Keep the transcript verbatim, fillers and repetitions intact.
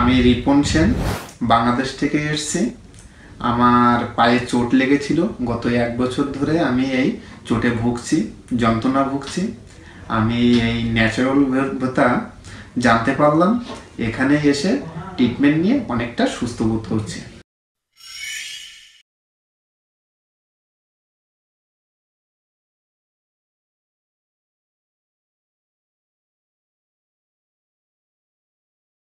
আমি রিপন সেন বাংলাদেশ থেকে এসেছি। আমার পায়ে চোট লেগেছিল। গত এক বছর ধরে আমি এই চোটে ভুগছি, যন্ত্রণা ভুগছি। আমি এই ন্যাচারালতা জানতে পারলাম, এখানে এসে ট্রিটমেন্ট নিয়ে অনেকটা সুস্থ বোধ হচ্ছে।